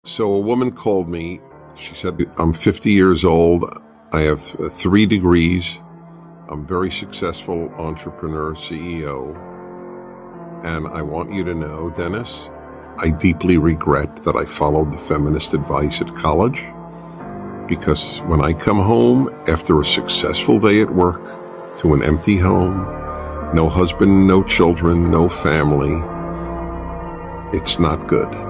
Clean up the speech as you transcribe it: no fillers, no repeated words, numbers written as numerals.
So a woman called me. She said, I'm 50 years old. I have 3 degrees. I'm a very successful entrepreneur, CEO. And I want you to know, Dennis, I deeply regret that I followed the feminist advice at college, because when I come home after a successful day at work to an empty home, no husband, no children, no family, it's not good.